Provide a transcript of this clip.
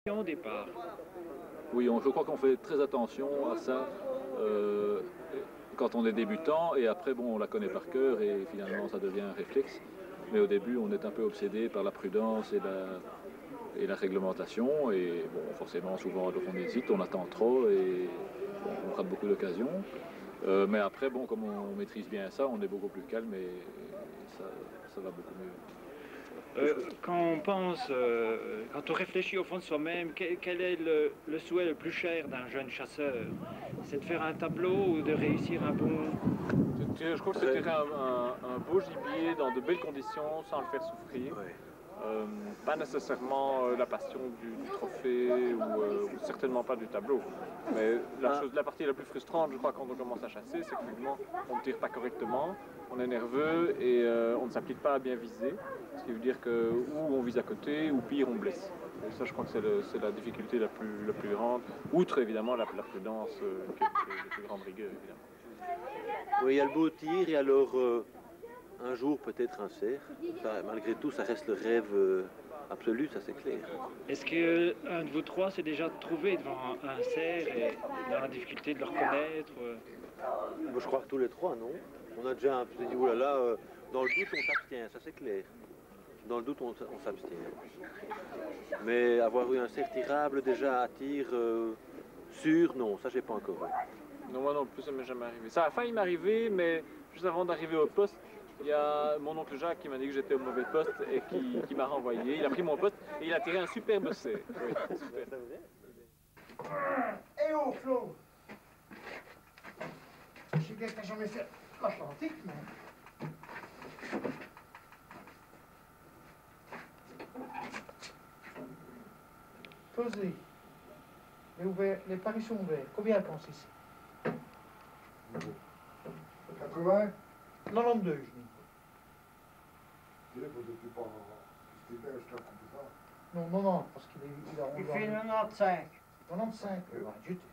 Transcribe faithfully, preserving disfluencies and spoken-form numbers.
Au départ. Oui, on, je crois qu'on fait très attention à ça euh, quand on est débutant et après, bon, on la connaît par cœur et finalement ça devient un réflexe. Mais au début, on est un peu obsédé par la prudence et la, et la réglementation et bon, forcément, souvent, on hésite, on attend trop et bon, on rate beaucoup d'occasions. Euh, mais après, bon, comme on maîtrise bien ça, on est beaucoup plus calme et ça, ça va beaucoup mieux. Euh, quand on pense, euh, quand on réfléchit au fond de soi-même, quel, quel est le, le souhait le plus cher d'un jeune chasseur? C'est de faire un tableau ou de réussir un bon... Je crois que c'est tirer un, un, un beau gibier dans de belles conditions sans le faire souffrir. Ouais. Euh, pas nécessairement euh, la passion du, du trophée ou, euh, ou certainement pas du tableau. Mais la, Ah. chose, la partie la plus frustrante, je crois, quand on commence à chasser, c'est qu'effectivement, on ne tire pas correctement, on est nerveux et euh, on ne s'applique pas à bien viser. Ce qui veut dire que ou on vise à côté, ou pire, on blesse. Et ça, je crois que c'est la difficulté la plus, la plus grande, outre évidemment la, la prudence, euh, qui est de plus grande rigueur, évidemment. Oui, il y a le beau tir et alors euh, un jour peut-être un cerf. Ça, malgré tout, ça reste le rêve euh, absolu, ça c'est clair. Est-ce qu'un de vous trois s'est déjà trouvé devant un, un cerf et dans la difficulté de le reconnaître? Moi, je crois que tous les trois, non? On a déjà un peu dit, oh là là, euh, dans le doute on s'abstient, ça c'est clair. Dans le doute on, on s'abstient. Mais avoir eu un cerf tirable déjà à tir euh, sûr, non, ça j'ai pas encore eu. Non, moi non plus, ça m'est jamais arrivé. Ça a failli m'arriver, mais juste avant d'arriver au poste, il y a mon oncle Jacques qui m'a dit que j'étais au mauvais poste et qui, qui m'a renvoyé. Il a pris mon poste et il a tiré un superbe cerf. Oui, super. Et oh, Flo! Je sais que t'as jamais fait l'Atlantique, mais... Posez. Les, ouvert, les paris sont ouverts. Combien elle pense ici? quatre-vingts? quatre-vingt-douze, je dis. Non, non, non, parce qu'il est... Il, a, Il on fait doit- quatre-vingt-quinze. quatre-vingt-quinze. Ouais, zut.